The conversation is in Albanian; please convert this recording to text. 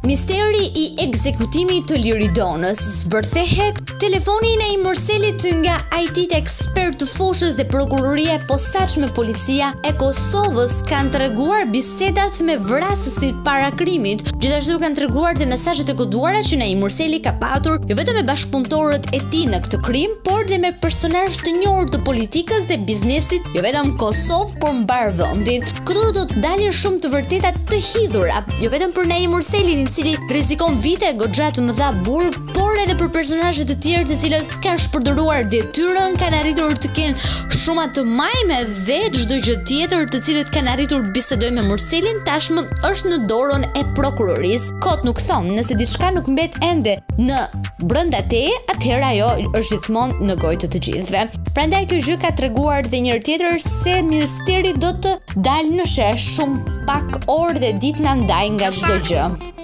Misteri i ekzekutimit të Liridonës. Zbërthehet telefoni i Naim Murselit nga IT ekspert të fushës dhe prokuroria e posaçme policia e Kosovës kanë treguar bisedat me vrasësit para krimit. Gjithashtu kanë treguar dhe mesazhet e koduara që Naim Murseli ka patur jo vetëm me bashkëpunëtorët e tij në këtë krim, por dhe me personazh të njohur të politikës dhe biznesit, jo vetëm Kosovë, por mbar vendin. Këtu do të dalin shumë të vërteta të hidhura, jo vetëm për Naim Murselin, i cili rrezikon vite goxha të mëdha burg, por edhe për personazhe të tjerë të cilët kanë shpërdoruar detyrën, kanë arritur të kenë shuma të majme dhe çdo gjë tjetër të cilët kanë arritur bisedojnë me Murselin, tashmë është në dorën e prokurorisë. Kot nuk thon, nëse diçka nuk mbet ende në brenda teje, atëherë ajo është gjithmonë në gojë të gjithëve. Prandaj kjo gjë ka treguar dhe njëri tjetër se ministeri do të dalë në shesh shumë pak orë dhe ditë na ndaj nga çdo gjë.